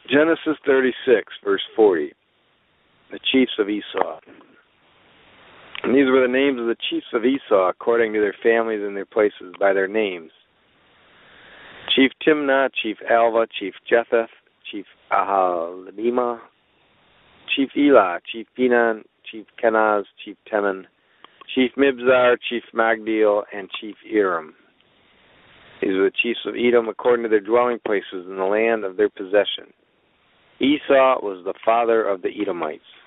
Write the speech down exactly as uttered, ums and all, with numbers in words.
Genesis thirty-six, verse forty. The chiefs of Esau. And these were the names of the chiefs of Esau, according to their families and their places, by their names. Chief Timnah, Chief Alvah, Chief Jetheth, Chief Aholibamah, Chief Elah, Chief Pinon, Chief Kenaz, Chief Teman, Chief Mibzar, Chief Magdiel, and Chief Iram. These were the chiefs of Edom, according to their dwelling places in the land of their possession. Esau was the father of the Edomites.